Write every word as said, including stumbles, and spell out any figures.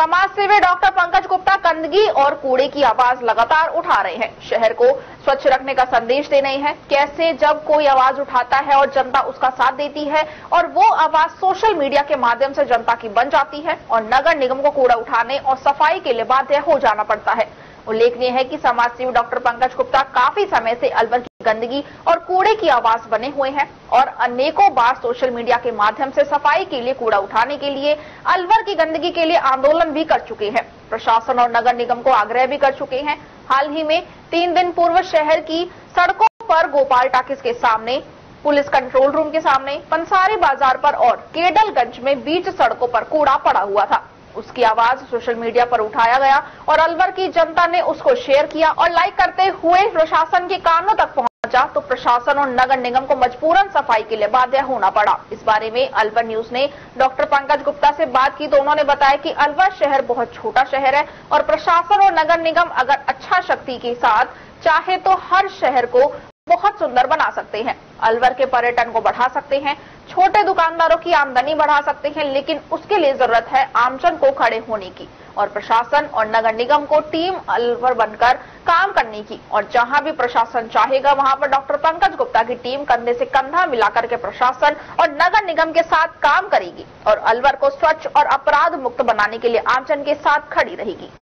समाजसेवी डॉक्टर पंकज गुप्ता गंदगी और कूड़े की आवाज लगातार उठा रहे हैं। शहर को स्वच्छ रखने का संदेश दे रहे हैं। कैसे जब कोई आवाज उठाता है और जनता उसका साथ देती है और वो आवाज सोशल मीडिया के माध्यम से जनता की बन जाती है और नगर निगम को कूड़ा उठाने और सफाई के लिए बाध्य हो जाना पड़ता है। उल्लेखनीय है कि समाजसेवी डॉक्टर पंकज गुप्ता काफी समय से अलवर की गंदगी और कूड़े की आवाज बने हुए हैं और अनेकों बार सोशल मीडिया के माध्यम से सफाई के लिए कूड़ा उठाने के लिए अलवर की गंदगी के लिए आंदोलन भी कर चुके हैं। प्रशासन और नगर निगम को आग्रह भी कर चुके हैं। हाल ही में तीन दिन पूर्व शहर की सड़कों पर गोपाल टाकिस के सामने, पुलिस कंट्रोल रूम के सामने, पंसारी बाजार पर और केडलगंज में बीच सड़कों पर कूड़ा पड़ा हुआ था। उसकी आवाज सोशल मीडिया पर उठाया गया और अलवर की जनता ने उसको शेयर किया और लाइक करते हुए प्रशासन के कानों तक पहुंचा तो प्रशासन और नगर निगम को मजबूरन सफाई के लिए बाध्य होना पड़ा। इस बारे में अलवर न्यूज ने डॉक्टर पंकज गुप्ता से बात की तो उन्होंने बताया कि अलवर शहर बहुत छोटा शहर है और प्रशासन और नगर निगम अगर अच्छा शक्ति के साथ चाहे तो हर शहर को बहुत सुंदर बना सकते हैं, अलवर के पर्यटन को बढ़ा सकते हैं, छोटे दुकानदारों की आमदनी बढ़ा सकते हैं, लेकिन उसके लिए जरूरत है आमजन को खड़े होने की और प्रशासन और नगर निगम को टीम अलवर बनकर काम करने की। और जहां भी प्रशासन चाहेगा वहां पर डॉक्टर पंकज गुप्ता की टीम कंधे से कंधा मिलाकर के प्रशासन और नगर निगम के साथ काम करेगी और अलवर को स्वच्छ और अपराध मुक्त बनाने के लिए आमजन के साथ खड़ी रहेगी।